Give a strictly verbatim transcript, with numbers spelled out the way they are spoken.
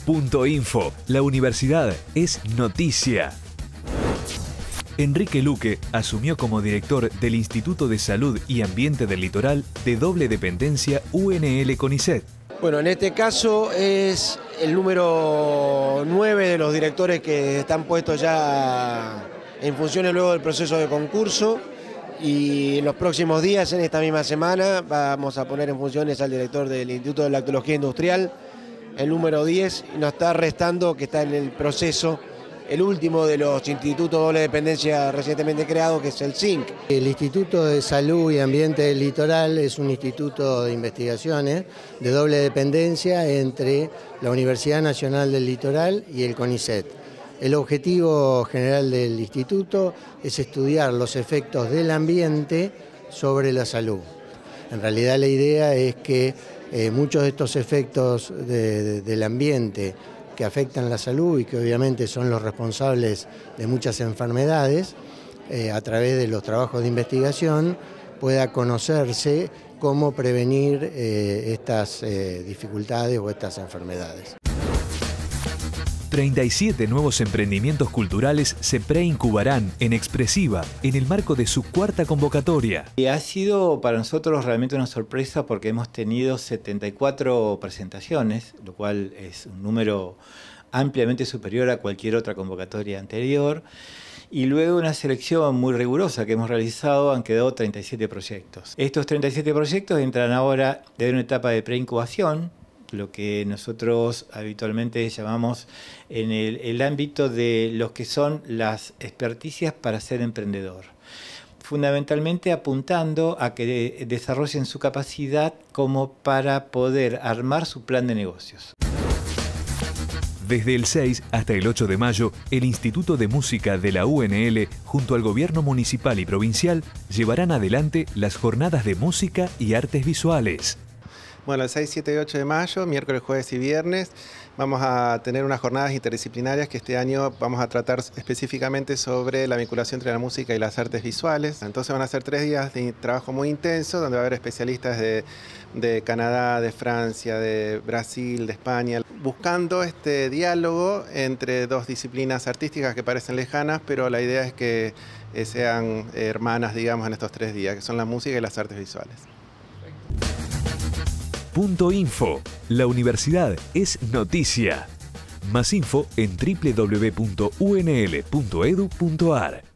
Punto Info. La universidad es noticia. Enrique Luque asumió como director del Instituto de Salud y Ambiente del Litoral de doble dependencia U N L CONICET. Bueno, en este caso es el número nueve de los directores que están puestos ya en funciones luego del proceso de concurso, y en los próximos días, en esta misma semana, vamos a poner en funciones al director del Instituto de Lactología Industrial, el número diez, y nos está restando, que está en el proceso, el último de los institutos de doble dependencia recientemente creados, que es el C I N C. El Instituto de Salud y Ambiente del Litoral es un instituto de investigaciones de doble dependencia entre la Universidad Nacional del Litoral y el CONICET. El objetivo general del instituto es estudiar los efectos del ambiente sobre la salud. En realidad la idea es que eh, muchos de estos efectos de, de, del ambiente que afectan la salud y que obviamente son los responsables de muchas enfermedades, eh, a través de los trabajos de investigación pueda conocerse cómo prevenir eh, estas eh, dificultades o estas enfermedades. treinta y siete nuevos emprendimientos culturales se preincubarán en Expresiva en el marco de su cuarta convocatoria. Y ha sido para nosotros realmente una sorpresa porque hemos tenido setenta y cuatro presentaciones, lo cual es un número ampliamente superior a cualquier otra convocatoria anterior. Y luego una selección muy rigurosa que hemos realizado, han quedado treinta y siete proyectos. Estos treinta y siete proyectos entran ahora de una etapa de preincubación, lo que nosotros habitualmente llamamos en el, el ámbito de lo que son las experticias para ser emprendedor. Fundamentalmente apuntando a que de, desarrollen su capacidad como para poder armar su plan de negocios. Desde el seis hasta el ocho de mayo, el Instituto de Música de la U N L, junto al Gobierno Municipal y Provincial, llevarán adelante las jornadas de música y artes visuales. Bueno, el seis, siete y ocho de mayo, miércoles, jueves y viernes, vamos a tener unas jornadas interdisciplinarias que este año vamos a tratar específicamente sobre la vinculación entre la música y las artes visuales. Entonces van a ser tres días de trabajo muy intenso, donde va a haber especialistas de, de Canadá, de Francia, de Brasil, de España, buscando este diálogo entre dos disciplinas artísticas que parecen lejanas, pero la idea es que eh, sean hermanas, digamos, en estos tres días, que son la música y las artes visuales. Punto Info. La universidad es noticia. Más info en doble u doble u doble u punto u n l punto e d u punto a r.